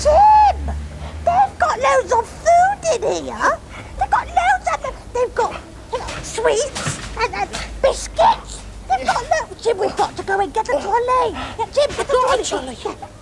Tim! They've got loads of food in here. They've got loads of them. They've got sweets and biscuits. They've got loads. Tim, we've got to go and get the trolley. Yeah, Tim, get the trolley.